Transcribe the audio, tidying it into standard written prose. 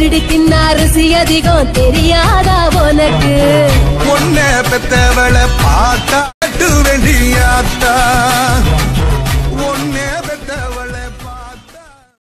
தேரடிக்கின் அரிசி அதிகம் தெரியாதா உனக்கு? பொண்ண பெத்தவளை பார்த்தா